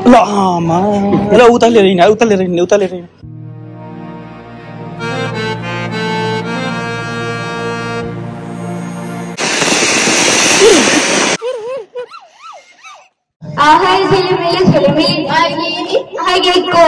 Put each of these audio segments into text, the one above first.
ल आमा ल उता लिएर हिँड Hai झिलिमिली hai गेको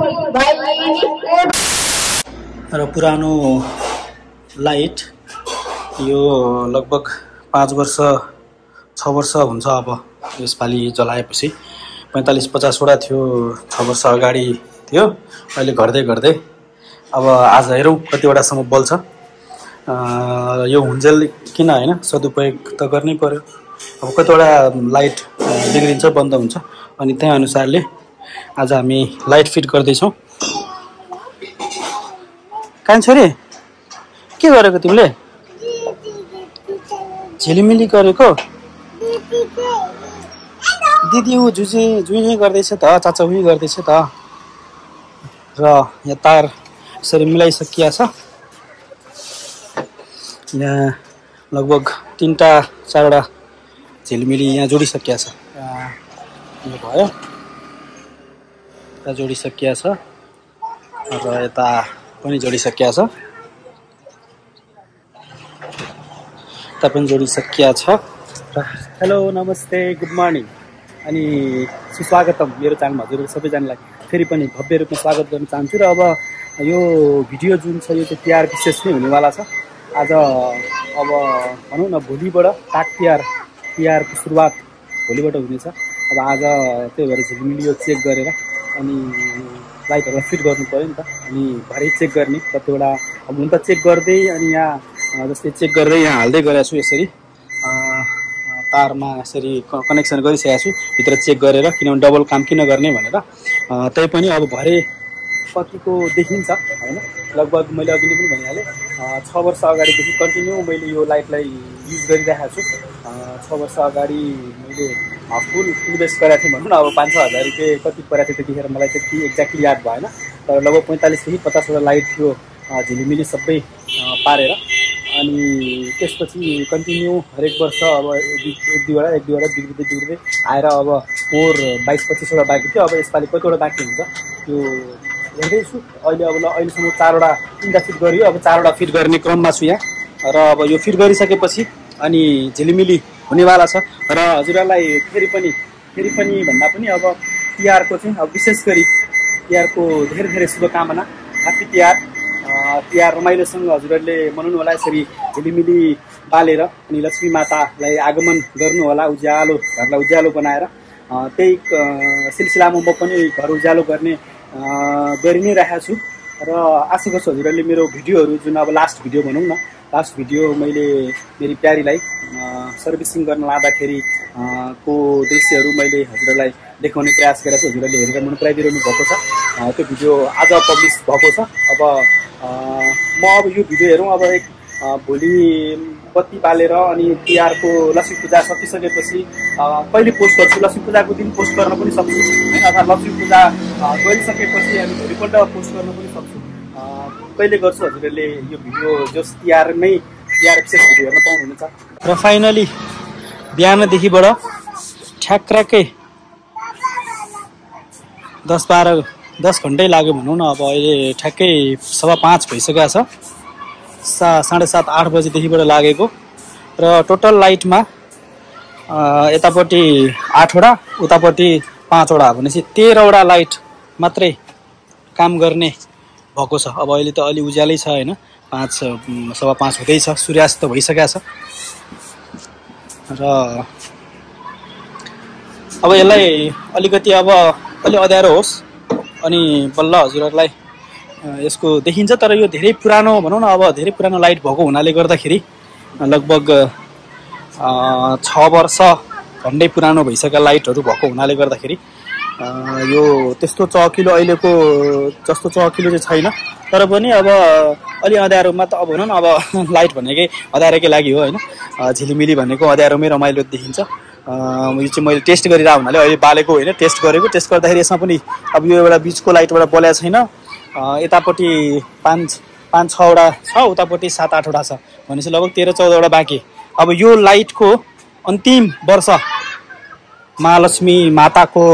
र पुरानो लाइट यो लगभग 5 वर्ष 6 वर्ष हुन्छ अब यसपालि जलाएपछि 45-50 वटा थियो 6 वर्ष अगाडि थियो अहिले घट्दै अब आज हेरौँ कतिवटासम्म बल्छ यो हुन्जेल किन हैन सदुपयोग त गर्नै पर्यो अब कतिवटा लाइट बिग्रिन्छ बन्द हुन्छ अनि त्यही अनुसारले आज हामी लाइट फिट गर्दैछौँ कान्छोरी के गरेको तिमीले झिलिमिली गरेको दिदी ऊ जुझे गर्दैछ त चाचा उही गर्दैछ त र यहाँ तार यसरी मिलाइसकिया छ यहाँ लगभग 3-4वटा झिलिमिली यहाँ जोडिसकिया छ यो भयो यता जोडिसकिया छ र यता पनि जोडिसकिया छ यता पनि जोडिसकिया छ र हेलो नमस्ते गुड मर्निङ अनि सुस्वागतम मेरो च्यानलमा हजुरहरू सबैजनालाई फेरि पनि भव्य रूपमा स्वागत गर्न चाहन्छु र अब यो भिडियो जुन छ यो चाहिँ तिहार विशेष नै हुनेवाला छ आज अब भनौँ न भोलिबाट काग तिहारको सुरुवात भोलिबाट हुनेछ अब आज त्यही भएर झिलिमिली यो चेक गरेर अनि लाइटहरूलाई फिट गर्नु पऱ्यो नि त अनि भरे चेक गर्ने कतिवटा अब हुन त चेक गर्दै अनि यहाँ जस्तै चेक गर्दै यहाँ हाल्दै गरेको छु यसरी तारमा यसरी कनेक्सन गरिसकेको छु भित्र चेक गरेर किनभने डबल काम किन गर्ने भनेर तै पनि अब भरे कतिको देखिन्छ हैन लगभग मैले अघि नै पनि भनिहालेँ 6 वर्ष अगाडिदेखि कन्टिन्यू मैले यो लाइटलाई युज गरिरहेको छु 6 वर्ष अगाडि मैले फुल इन्भेस्ट गरेको थिएँ भनौँ न अब 5-6 हजार रुपियाँ कति परेको थियो त्यतिखेर मलाई त्यति एक्ज्याक्टली याद भएन तर लगभग 45-50 वटा लाइट थियो झिलिमिली सबै पारेर अनि त्यसपछि कन्टिन्यू हरेक वर्ष अब एक दुईवटा बिग्रिँदै आएर अब पोहोर 22-25 वटा बाँकी थियो अब यसपालि कतिवटा बाँकी हुन्छ त्यो हेर्दैछु अहिले अब अहिलेसम्म 4वटा 3वटा फिट गरियो अब 4वटा फिट गर्ने क्रममा छु यहाँ र अब यो फिट गरिसकेपछि अनि झिलिमिली हुनेवाला छ र हजुरहरूलाई फेरि पनि भन्दा पनि अब तिहारको चाहिँ अब विशेष गरी तिहारको धेरै शुभकामना ह्याप्पी तिहार रमाइलोसँग हजुरहरूले मनाउनु होला यसरी झिलिमिली बालेर अनि लक्ष्मी मातालाई आगमन गर्नु होला घरलाई उज्यालो बनाएर त्यही सिलसिलामा म पनि घर उज्यालो गरि नै राखेको छु र आशा गर्छु हजुरहरूले मेरो भिडियोहरू जुन अब लास्ट भिडियो भनौँ न लास्ट भिडियो मैले मेरी प्यारीलाई सर्भिसिङ गर्न लाँदाखेरि को दृश्यहरू मैले हजुरहरूलाई देखाउने प्रयास गरेको छु हजुरहरूले हेरेर मन पराइदिनु भएको छ त्यो भिडियो आज पब्लिस भएको छ अब म अब यो भिडियो हेरौँ अब भोलि बत्ती बालेर अनि तिहारको लक्ष्मी पूजा सकिसकेपछि कहिले पोस्ट गर्छु लक्ष्मी पूजाको दिन पोस्ट गर्न पनि सक्छु हैन अथवा लक्ष्मी पूजा गरिसकेपछि हामी भोलिपल्ट पोस्ट गर्न पनि सक्छु कहिले गर्छु हजुरहरूले यो भिडियो जस तिहार विशेष भिडियो हेर्न पाउनुहुनेछ र फाइनली बिहानदेखिबाट ठ्याक्राकै 10 घन्टै लाग्यो भनौँ न अब अहिले ठ्याक्कै 5:15 भइसकेको छ 7:30-8 बजेदेखिबाट लागेको र टोटल लाइटमा यतापट्टि 8 वटा उतापट्टि 5 वटा भनेपछि 13 वटा लाइट मात्रै काम गर्ने भएको छ अब अहिले त अलि उज्यालै छ हैन 5:15 हुँदैछ सूर्यास्त भइसकेको छ र अब यसलाई अलिकति अब अलि अँध्यारो होस् अनि बल्ल हजुरहरूलाई यसको देखिन्छ तर यो धेरै पुरानो भनौँ न अब धेरै पुरानो लाइट भएको हुनाले गर्दाखेरि लगभग 6 वर्ष झन्डै पुरानो भइसकेका लाइटहरू भएको हुनाले गर्दाखेरि यो त्यस्तो चहकिलो अहिलेको जस्तो चहकिलो चाहिँ छैन तर पनि अब अलि अँध्यारोमा त अब भनौँ न अब लाइट भनेकै अँध्यारोकै लागि हो हैन झिलिमिली भनेको अँध्यारोमै रमाइलो देखिन्छ यो चाहिँ मैले टेस्ट गरिरहेको हुनाले अहिले बालेको होइन टेस्ट गर्दाखेरि यसमा पनि अब यो एउटा बिचको लाइटबाट बलेको छैन यतापट्टि 5-6 वटा छ उतापट्टि 7-8 वटा छ भनेपछि लगभग 13-14 वटा बाँकी अब यो लाइटको अन्तिम वर्ष महालक्ष्मी माताको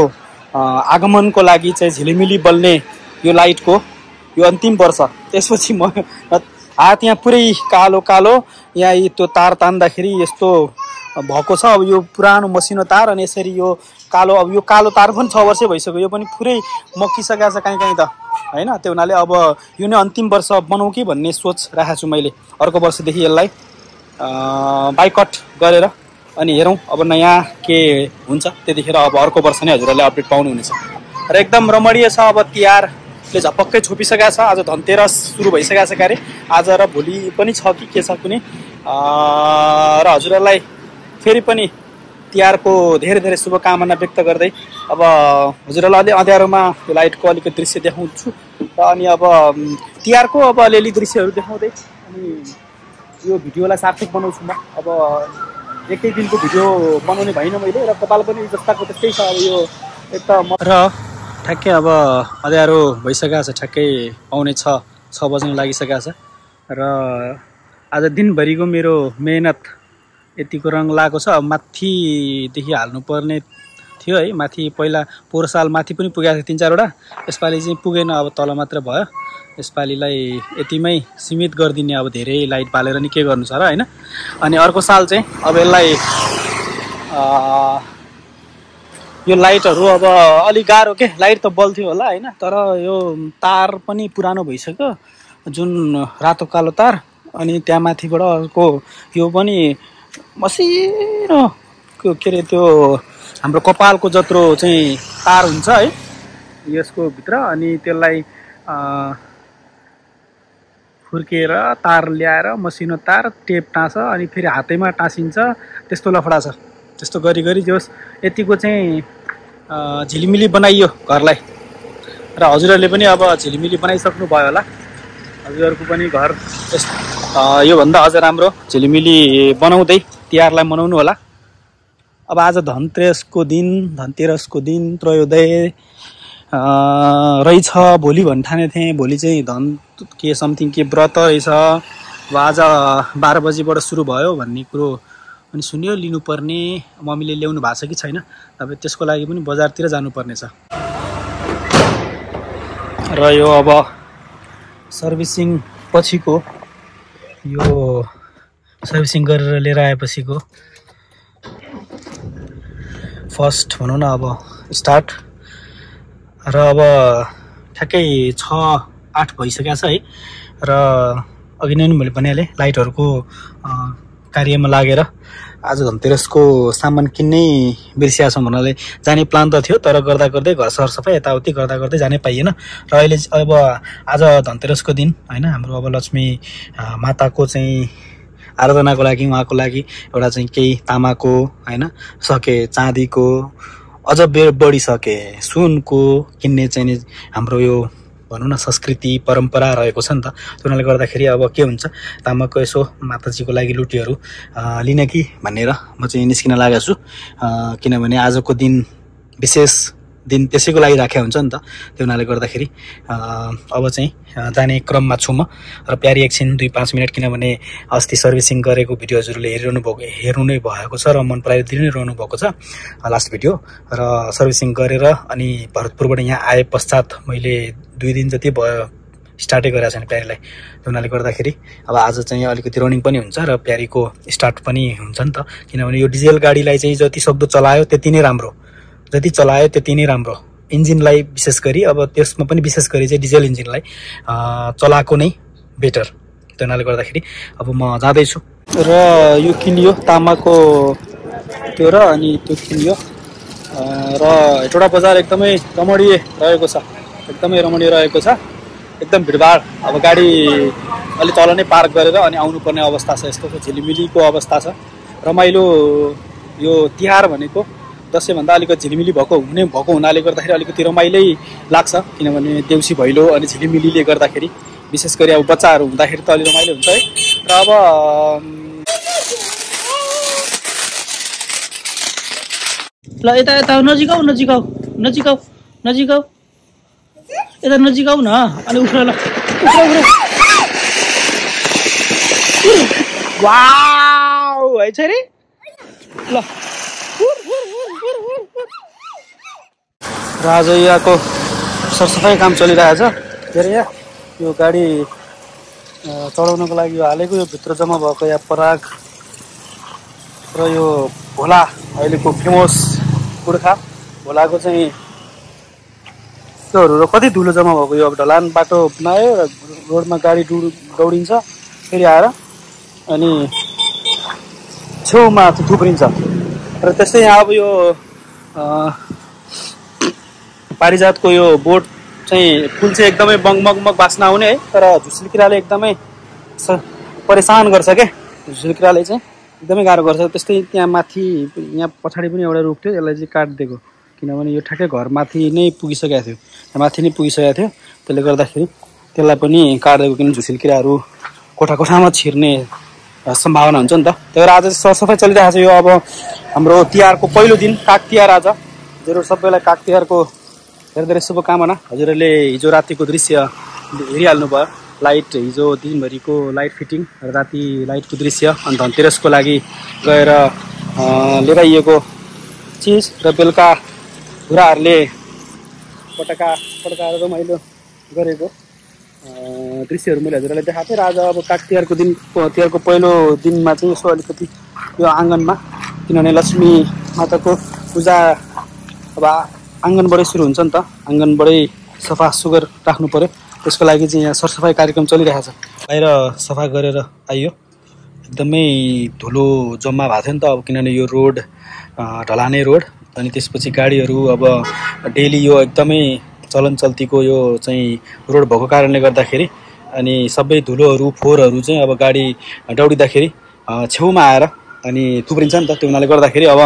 आगमनको लागि चाहिँ झिलिमिली बल्ने यो लाइटको यो अन्तिम वर्ष। त्यसपछि म हात यहाँ पुरै कालो कालो, यहाँ त्यो तार तान्दाखेरि यस्तो भएको छ। अब यो पुरानो मसिनो तार अनि यसरी यो कालो, अब यो कालो तार पनि 6 वर्षै भइसक्यो, यो पनि पुरै मक्किसकेको छ कहीँ कहीँ त होइन। त्यो हुनाले अब यो नै अन्तिम वर्ष बनाऊ कि भन्ने सोच राखेको छु मैले। अर्को वर्षदेखि यसलाई बाइकट गरेर अनि हेरौँ अब नयाँ के हुन्छ, त्यतिखेर अब अर्को वर्ष नै हजुरहरूले अपडेट पाउनुहुनेछ। र एकदम रमणीय छ। अब तिहारले झपक्कै छोपिसकेको छ। आज धनतेरस सुरु भइसकेको छ क्यारे, आज र भोलि पनि छ कि के छ कुनै। र हजुरहरूलाई फेरि पनि तिहारको धेरै धेरै शुभकामना व्यक्त गर्दै अब हजुरहरूलाई अलि अँध्यारोमा त्यो लाइटको अलिकति दृश्य देखाउँछु र अनि अब तिहारको अब अलिअलि दृश्यहरू देखाउँदै अनि यो भिडियोलाई सार्थक बनाउँछु म। अब एकै दिनको भिडियो बनाउने भएन मैले, र कपाल पनि जस्ताको त्यस्तै छ। अब यो एक त र ठ्याक्कै अब अँध्यारो भइसकेको छ, ठ्याक्कै पाउने 6 बज्न लागिसकेको छ। र आज दिनभरिको मेरो मेहनत यतिको रङ लागेको छ। अब माथिदेखि हाल्नुपर्ने थियो है, माथि पहिला पोहोर साल माथि पनि पुगेको थियो 3-4 वटा, यसपालि चाहिँ पुगेन, अब तल मात्र भयो। यसपालिलाई यतिमै सीमित गरिदिने, अब धेरै लाइट बालेर नि के गर्नु छ र होइन। अनि अर्को साल चाहिँ अब यसलाई यो लाइटहरू अब अलिक गाह्रो के, लाइट त बल्थ्यो होला होइन, तर यो तार पनि पुरानो भइसक्यो, जुन रातो कालो तार। अनि त्यहाँ माथिबाट अर्को यो पनि मसिनो के अरे त्यो हाम्रो कपालको जत्रो चाहिँ तार हुन्छ है यसको भित्र, अनि त्यसलाई फुर्केर तार ल्याएर मसिनो तार टेप टाँछ अनि फेरि हातैमा टाँसिन्छ, त्यस्तो लफडा छ। त्यस्तो गरी गरी जोस् यतिको चाहिँ झिलिमिली बनाइयो घरलाई। र हजुरहरूले पनि अब झिलिमिली बनाइसक्नु भयो होला, हजुरहरूको पनि घर योभन्दा अझ राम्रो झिलिमिली बनाउँदै तिहारलाई मनाउनु होला। अब आज धनतेरसको दिन त्रयोदय रहेछ, भोलि भन्ने ठानेको थिएँ। भोलि चाहिँ धन के समथिङ के व्रत रहेछ। अब आज 12 बजीबाट सुरु भयो भन्ने कुरो अनि सुन्यो। लिनुपर्ने मम्मीले ल्याउनु भएको छ कि छैन, अब त्यसको लागि पनि बजारतिर जानुपर्ने छ। र यो अब सर्भिसिङ पछिको, यो सर्भिसिङ गरेर लिएर आएपछिको फर्स्ट भनौँ न अब स्टार्ट। र अब ठ्याक्कै 6-8 भइसकेको छ है। र अघि नै मैले भनिहालेँ लाइटहरूको कार्यमा लागेर आज धनतेरसको सामान किन्नै बिर्सिया छौँ भन्नाले जाने प्लान त थियो, तर गर्दा गर्दै घर सरसफाइ यताउति गर्दा गर्दै जानै पाइएन। र अहिले अब आज धनतेरसको दिन होइन, हाम्रो अब लक्ष्मी माताको चाहिँ आराधनाको लागि, उहाँको लागि एउटा चाहिँ केही तामाको होइन, सके चाँदीको, अझ बढी सके सुनको किन्ने चाहिँ हाम्रो यो भनौँ न संस्कृति परम्परा रहेको छ नि त। त्यो हुनाले गर्दाखेरि अब के हुन्छ, तामाको यसो माताजीको लागि लुटीहरू लिन कि भनेर म चाहिँ निस्किन लागेको छु। किनभने आजको दिन विशेष दिन त्यसैको लागि राखेको हुन्छ नि त। त्यो हुनाले गर्दाखेरि अब चाहिँ जाने क्रममा छु म। र प्यारी एकछिन 2-5 मिनट, किनभने अस्ति सर्भिसिङ गरेको भिडियो हजुरले हेर्नु नै भएको छ र मन पराइदिनु नै रहनु भएको छ लास्ट भिडियो। र सर्भिसिङ गरेर अनि भरतपुरबाट यहाँ आए पश्चात मैले 2 दिन जति भयो स्टार्टै गरेको छैन प्यारीलाई। त्यो हुनाले गर्दाखेरि अब आज चाहिँ अलिकति रनिङ पनि हुन्छ र प्यारीको स्टार्ट पनि हुन्छ नि त। किनभने यो डिजेल गाडीलाई चाहिँ जति सक्दो चलायो त्यति नै राम्रो, जति चलायो त्यति नै राम्रो। इन्जिनलाई विशेष गरी, अब त्यसमा पनि विशेष गरी चाहिँ डिजेल इन्जिनलाई चलाएको नै बेटर। त्यो हुनाले गर्दाखेरि अब म जाँदैछु। र यो किनियो तामाको त्यो, र अनि त्यो किनियो। र हेटौडा बजार एकदमै रमणीय रहेको छ, एकदमै रमणीय रहेको छ, एकदम भिडभाड। अब गाडी अलि तल नै पार्क गरेर अनि आउनुपर्ने अवस्था छ। यस्तो झिलिमिलीको अवस्था छ। रमाइलो यो तिहार भनेको दसैँभन्दा अलिकति झिलिमिली भएको हुनाले गर्दाखेरि अलिकति रमाइलै लाग्छ। किनभने देउसी भैलो अनि झिलिमिलीले गर्दाखेरि विशेष गरी अब बच्चाहरू हुँदाखेरि त अलि रमाइलो हुन्छ है। र अब ल यता यता नजिक आऊ यता नजिक आऊ न। अनि उफ्र ल, वाउ है छ रे। ल र आज यहाँको सरसफाइ काम चलिरहेछ। के अरे यहाँ यो गाडी चढाउनको लागि यो हालेको यो भित्र जम्मा भएको यहाँ पराग र यो भोला अहिलेको फेमस पुर्खा भोलाको चाहिँ त्योहरू र कति धुलो जम्मा भएको यो अब ढलान बाटो बनायो र रोडमा गाडी दौडिन्छ फेरि आएर अनि छेउमा थुप्रिन्छ र त्यस्तै यहाँ अब यो पारिजातको यो बोट चाहिँ फुल चाहिँ एकदमै बङबङ बास्ना आउने है, तर झुसुले किराले एकदमै परेशान गर्छ क्या। झुसुले किराले चाहिँ एकदमै गाह्रो गर्छ। त्यस्तै त्यहाँ माथि यहाँ पछाडि पनि एउटा रुख थियो, यसलाई चाहिँ काटिदिएको किनभने यो ठ्याक्कै घरमाथि नै पुगिसकेको थियो, माथि नै पुगिसकेको थियो। त्यसले गर्दाखेरि त्यसलाई पनि काटिदिएको किनभने झुसुले किराहरू कोठामा छिर्ने सम्भावना हुन्छ नि त। त्यही भएर आज सरसफाइ चलिरहेको छ। यो अब हाम्रो तिहारको पहिलो दिन काग तिहार आज। हजुरहरू सबैलाई काग तिहारको धेरै धेरै शुभकामना। हजुरहरूले हिजो रातिको दृश्य हेरिहाल्नु भयो, लाइट हिजो दिनभरिको लाइट फिटिङ र राति लाइटको दृश्य अनि धनतेरसको लागि गएर लिएर चिज र बेलुका बुढाहरूले पटका रमाइलो गरेको दृश्यहरू मैले हजुरहरूलाई देखाएको थिएँ। र आज अब काग तिहारको पहिलो दिनमा चाहिँ यसो अलिकति यो आँगनमा, किनभने लक्ष्मी माताको पूजा अब आँगनबाटै सुरु हुन्छ नि त, आँगनबाटै सफा सुग्घर राख्नु पऱ्यो। त्यसको लागि चाहिँ यहाँ सरसफाइ कार्यक्रम चलिरहेको छ। बाहिर सफा गरेर आइयो, एकदमै धुलो जम्मा भएको थियो नि त अब, किनभने यो रोड ढलाने रोड अनि त्यसपछि गाडीहरू अब डेली यो एकदमै चलन चल्तीको यो चाहिँ रोड भएको कारणले गर्दाखेरि अनि सबै धुलोहरू फोहोरहरू चाहिँ अब गाडी दौडिँदाखेरि छेउमा आएर अनि थुप्रिन्छ नि त। त्यो हुनाले गर्दाखेरि अब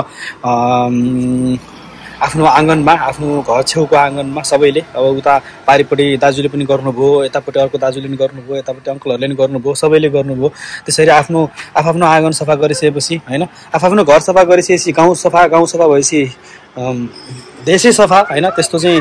आफ्नो आँगनमा, आफ्नो घर छेउको आँगनमा सबैले अब उता पारिपट्टि दाजुले पनि गर्नुभयो, यतापट्टि अर्को दाजुले पनि गर्नुभयो, यतापट्टि अङ्कलहरूले पनि गर्नुभयो, सबैले गर्नुभयो। त्यसरी आफ्नो आँगन सफा गरिसकेपछि होइन, आफ्नो घर सफा गरिसकेपछि गाउँ सफा भएपछि देशै सफा होइन। त्यस्तो चाहिँ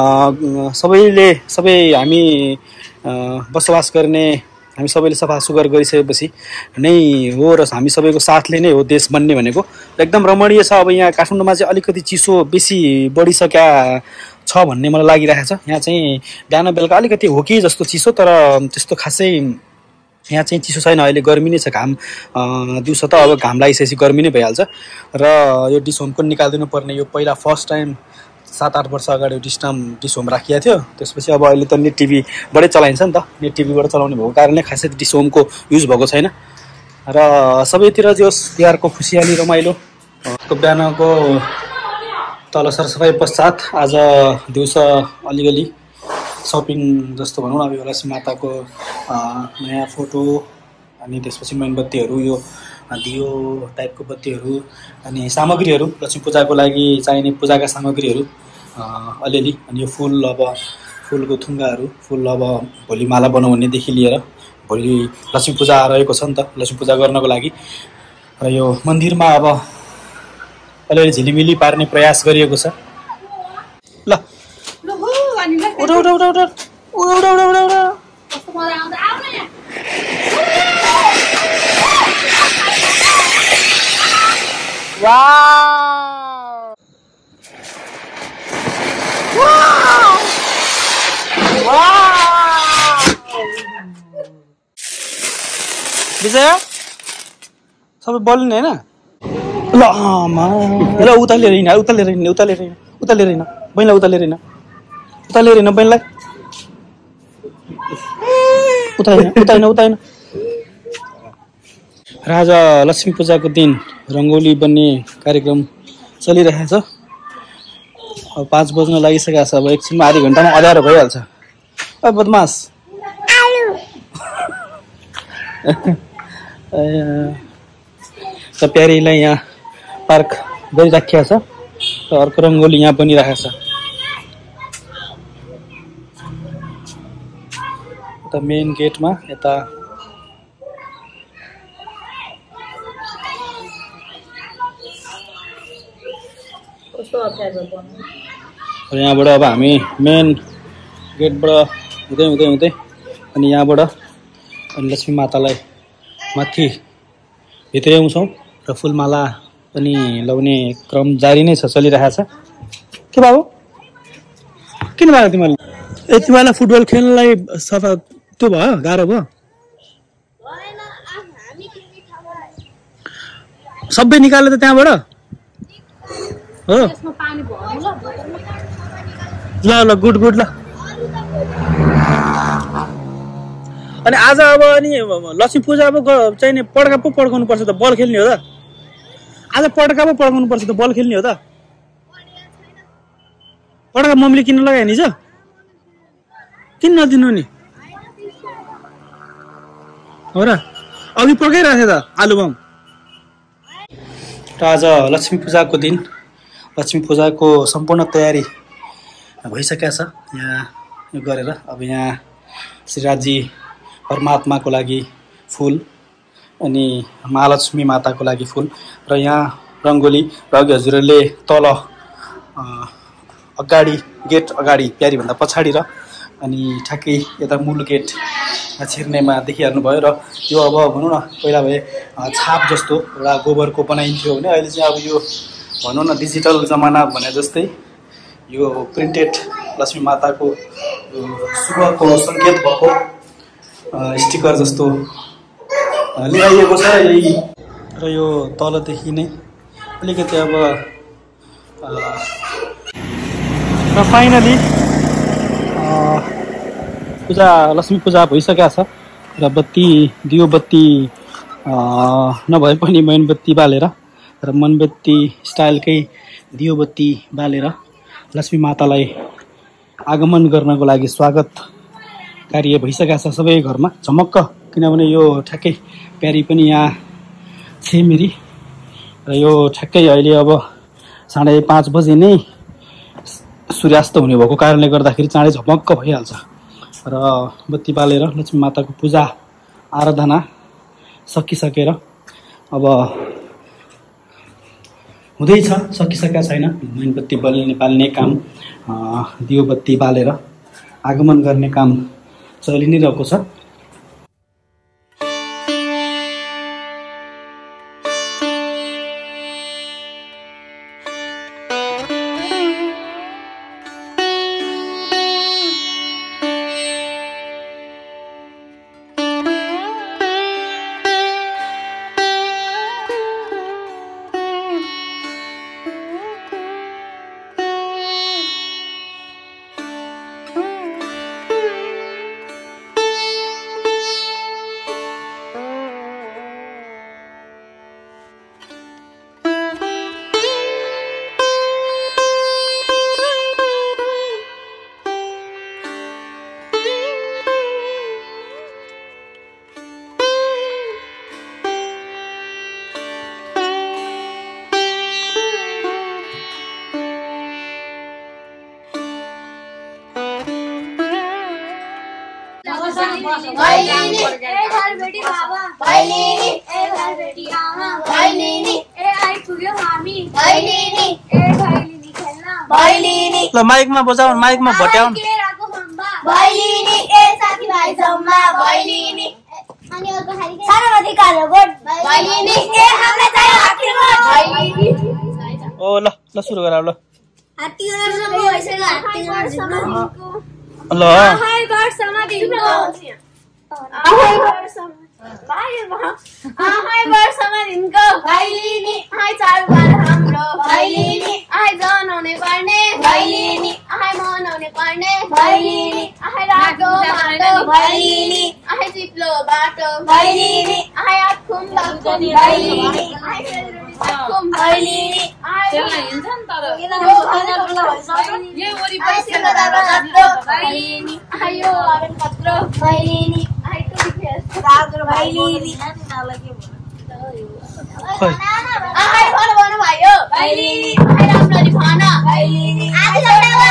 सबै हामी बसोबास गर्ने हामी सबैले सफा सुग्घर गरिसकेपछि नै हो र हामी सबैको साथले नै हो देश बन्ने भनेको। एकदम रमणीय छ। अब यहाँ काठमाडौँमा चाहिँ अलिकति चिसो बेसी बढिसक्या छ भन्ने मलाई लागिरहेको छ। यहाँ चाहिँ बिहान बेलुका अलिकति हो कि जस्तो चिसो, तर त्यस्तो खासै यहाँ चाहिँ चिसो छैन। अहिले गर्मी नै छ, घाम दिउँसो त अब घाम लागिसकेपछि गर्मी नै भइहाल्छ। र यो डिस होम पनि निकालिदिनु पर्ने, यो पहिला फर्स्ट टाइम 7-8 वर्ष अगाडि डिस होम राखिएको थियो। त्यसपछि अब अहिले त नेट टिभीबाटै चलाइन्छ नि त, नेट टिभीबाट चलाउने भएको कारणले खासै डिस होमको युज भएको छैन। र सबैतिर जो तिहारको खुसियाली रमाइलो बिहानको तल सरसफाइ पश्चात आज दिउँसो अलिअलि सपिङ जस्तो भनौँ न। अब यो लक्ष्मी माताको नयाँ फोटो अनि त्यसपछि मेणबत्तीहरू, यो दियो टाइपको बत्तीहरू अनि सामग्रीहरू, लक्ष्मी पूजाको लागि चाहिने पूजाका सामग्रीहरू अलिअलि, अनि यो फुल, अब फुलको थुङ्गाहरू, फुल अब भोलि माला बनाउनेदेखि लिएर भोलि लक्ष्मी पूजा रहेको छ नि त, लक्ष्मी पूजा गर्नको लागि। र यो मन्दिरमा अब अलिअलि झिलिमिली पार्ने प्रयास गरिएको छ। ल विजय सबै बोल्ने होइन। ल ल उता लिएर हिँड, बहिनीलाई उता र आज लक्ष्मी पूजाको दिन रङ्गोली बन्ने कार्यक्रम चलिरहेछ। अब 5 बज्न लागिसकेको छ। अब एकछिनमा आधी घन्टामा अँध्यारो भइहाल्छ। बदमास त प्यारीलाई यहाँ पार्क गरिराखिएको छ र अर्को रङ्गोली यहाँ बनिरहेको छ। यता मेन गेटमा यता र यहाँबाट अब हामी मेन गेटबाट हुँदै अनि यहाँबाट अनि लक्ष्मी मातालाई माथि भित्र्याउँछौँ र फुलमाला पनि लाउने क्रम जारी नै छ, चलिरहेको छ। के बाबु किन भएको तिमीहरूले यति बेला फुटबल खेल्नलाई सफा त्यो भयो गाह्रो भयो सबै निकाल्यो त त्यहाँबाट हो ल ल गुड गुड ल अनि आज अब अनि लक्ष्मी पूजा अब चाहिने पड्का पो पड्काउनु पर्छ त बल खेल्ने हो त आज पड्का पो पड्काउनु पर्छ त बल खेल्ने हो त पड्का मम्मीले किन्न लगायो नि किन नदिनु नि हो र अघि पड्काइरहेको थियो त आलु बम र आज लक्ष्मी पूजाको दिन लक्ष्मी पूजाको सम्पूर्ण तयारी भइसकेको छ यहाँ यो गरेर अब यहाँ श्रीराजी परमात्माको लागि फुल अनि महालक्ष्मी माताको लागि फुल र यहाँ रङ्गोली र अघि हजुरहरूले तल अगाडि गेट अगाडि प्यारीभन्दा पछाडि र अनि ठ्याक्कै यता मूल गेट छिर्नेमा देखिहाल्नुभयो र यो अब भनौँ न पहिला भए छाप जस्तो एउटा गोबरको बनाइन्थ्यो भने अहिले चाहिँ अब यो भनौँ न डिजिटल जमाना भने जस्तै यो प्रिन्टेड लक्ष्मी माताको शुभको सङ्केत भएको स्टिकर जस्तो लगाइएको छ यही र यो तलदेखि नै अलिकति अब र फाइनली पूजा लक्ष्मी पूजा भइसकेको छ र बत्ती दियो बत्ती नभए पनि मोमबत्ती बालेर र मोमबत्ती स्टाइलकै दियो बत्ती बालेर लक्ष्मी मातालाई आगमन गर्नको लागि स्वागत कार्य भइसकेको छ सबै घरमा झमक्क किनभने यो ठ्याक्कै प्यारी पनि यहाँ छेमिरी र यो ठ्याक्कै अहिले अब 5:30 बजे नै सूर्यास्त हुने भएको कारणले गर्दाखेरि चाँडै झमक्क भइहाल्छ र बत्ती बालेर लक्ष्मी माताको पूजा आराधना सकिसकेर अब हुँदैछ सकिसकेका छैन मोमबत्ती बाल्ने काम दियो बत्ती बालेर आगमन गर्ने काम चलि नै रहेको छ भैलेनी ए घर बेटी बाबा भैलेनी ए घर बेटी आमा भैलेनी ए आई पुग्यो हामी भैलेनी ए भैलेनी खेल्न भैलेनी ल माइकमा बजाऊ माइकमा भट्याउन केराको खम्बा भैलेनी ए साथीभाइ जम्मा भैलेनी अनि अर्को खाली सारामती कालो गोठ भैलेनी ए हामीलाई चाहिँ हात्ती गोठ भैलेनी ओ ल ल सुरु गरौ ल हात्ती गोठ सबै भइसक्यो हात्ती गोठ समातिको ल हाय गोठ समातिको हाय गोठ समातिको भैलेनी हाय चाडबाड हाम्रो भैलेनी हाय जनाउने पर्ने भैलेनी हाय मनाउने पर्ने भैलेनी हाय रातो बाटो भैलेनी हाय चिप्लो बाटो भैलेनी हाय आखुम भक्तनी भैलेनी हाय आखुम भैलेनी त्यसलाई हिन्छ नि तर यो खानाको भइसक्यो यो वरि पैसा दादा भैलेनी हाय यो आवेन पत्र भैलेनी हाय टुरी फेस रातो भैलेनी हाय भन भयो भैलेनी हाय राम्ररी भन भैलेनी आज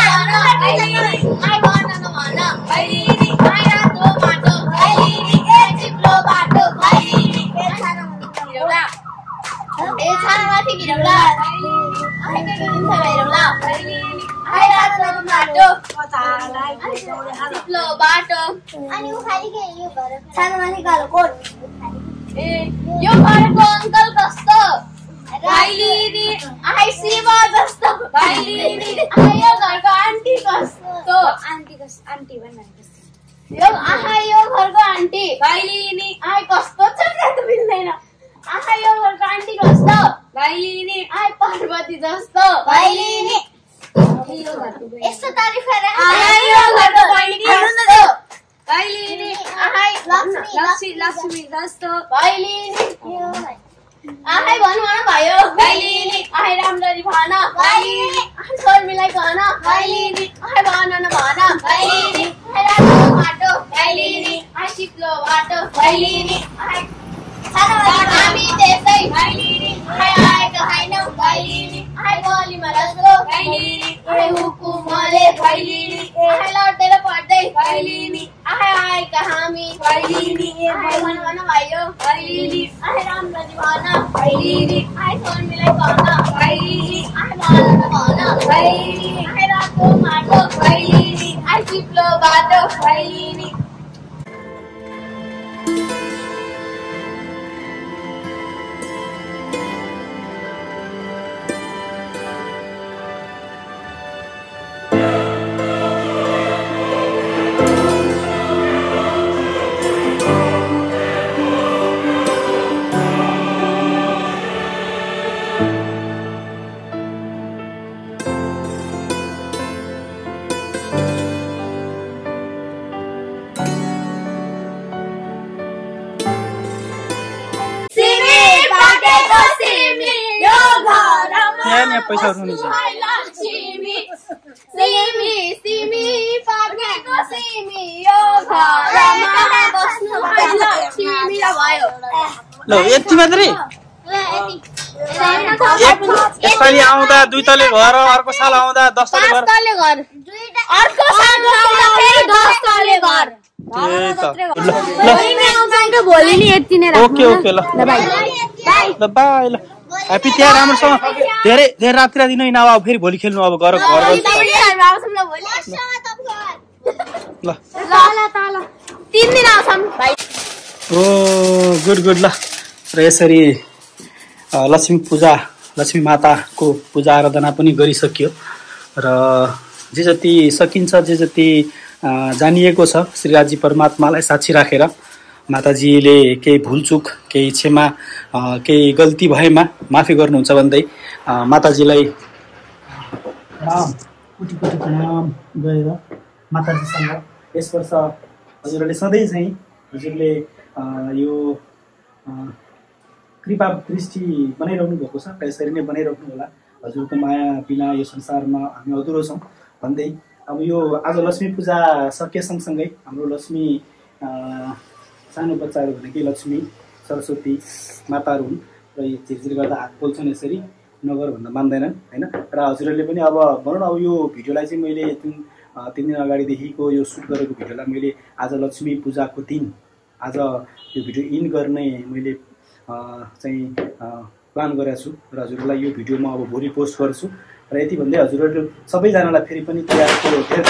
हाय भन नभन भैलेनी हाय रातो बाटो भैलेनी ए चिप्लो बाटो भैलेनी ए छानामाथि गिरौला हाय के दिन्छ भैरौला भैलेनी हाय रातो बाटो चिप्लो बाटो अनि उखाली के यो घर छानामाथि कालो कोट ए यो घरको अङ्कल कस्तो भैलेनी हाय शिव जस्तो भैलेनी हाय यो घरको आन्टी कस्तो आन्टी यो यो घरको आन्टी भैलिनी आइ कस्तो छ त मिल्दैन यो घरको आन्टी कस्तो भैलिनी आइ पार्वती जस्तो भैलिनी यस्तो तारिफ गरे यो घरको बहिनी जस्तो भैलिनी लक्ष्मी लक्ष्मी जस्तो भैलिनी भन्नु न भयो भैलिनी राम्ररी भन भैलिनी शर्मिलाई भन भैलिनी भन न भन भैलिनी रातो बाटो भैलिनी सिक्लो बाटो भैलिनी हामी त्यसै भैलिनी आएका छैनौँ भैलिनी गलीमा जस्तो भैलिनी हुकुमले भैलिनी लडेर पढ्दै भैलिनी आएका हामी भैलिनी भन भयो भैलिनी राम्ररी भन भैलिनी शर्मिलाई भन भैलिनी भन भैलिनी रातो माटो भैलिनी चिप्लो बाटो भैलिनी यहाँ पैसा उठाउनु छ सिमी पाकेको सिमी यो घरमा बस्नु लक्ष्मी भयो ल यति मात्रै यसपालि आउँदा 2 तले घर अर्को साल आउँदा 10 तले घर अर्को साल आउँदा फेरि 10 तले घर त्यही त भोलि नि यति नै ओके ओके ल बाई ल बाई ल ह्यापी तिहार राम्रोसँग धेरै धेरै राति दिन नआऊ फेरि भोलि खेल्नु अब घर घर ल 3 दिन आउँछौँ भाइ ओ गुड गुड ल र यसरी लक्ष्मी पूजा लक्ष्मी माताको पूजा आराधना पनि गरिसकियो र जे जति सकिन्छ जे जति जानिएको छ श्रीराजी परमात्मालाई साक्षी राखेर माताजीले केही भुलचुक केही क्षमा केही गल्ती भएमा माफी गर्नुहुन्छ भन्दै माताजीलाई कोटी कोटी प्रणाम गरेर माताजीसँग यस वर्ष हजुरहरूले सधैँ चाहिँ हजुरले यो कृपा दृष्टि बनाइरहनु भएको छ र यसरी नै बनाइराख्नु होला हजुरको माया बिना यो संसारमा हामी अधुरो छौँ भन्दै अब यो आज लक्ष्मी पूजा सके सँगसँगै हाम्रो लक्ष्मी सानो बच्चाहरू भनेकै लक्ष्मी सरस्वती माताहरू हुन् र यो झिरझिर गर्दा हात पोल्छन् यसरी नगर भन्दा मान्दैनन् होइन र हजुरहरूले पनि अब भनौँ न अब यो भिडियोलाई चाहिँ मैले 3 दिन अगाडिदेखिको यो सुट गरेको भिडियोलाई मैले आज लक्ष्मी पूजाको दिन आज यो भिडियो इन गर्ने मैले चाहिँ प्लान गरेको छु र हजुरहरूलाई यो भिडियो म अब भोलि पोस्ट गर्छु र यति भन्दै हजुरहरू सबैजनालाई फेरि पनि तिहारको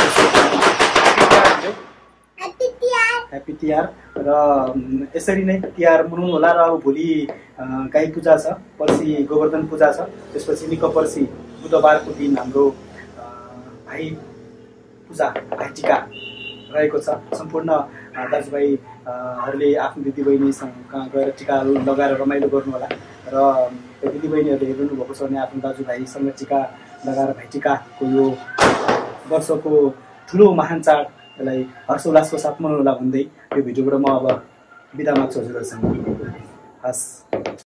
ह्यापी तिहार र यसरी नै तिहार मनाउनु होला र अब भोलि गाई पूजा छ पर्सि गोवर्धन पूजा छ त्यसपछि निको पर्सि बुधबारको दिन हाम्रो भाइ पूजा भाइटिका रहेको छ सम्पूर्ण दाजुभाइहरूले आफ्नो दिदीबहिनीसँग कहाँ गएर टिका लगाएर रमाइलो गर्नु होला र दिदीबहिनीहरूले हेर्नु भएको छ भने आफ्नो दाजुभाइसँग टिका लगाएर भाइटिकाको यो वर्षको ठुलो महान चाड यसलाई हर्षोल्लासको साथ मनाउनु होला भन्दै यो भिडियोबाट म अब बिदा माग्छु हजुरहरूसँग हस्।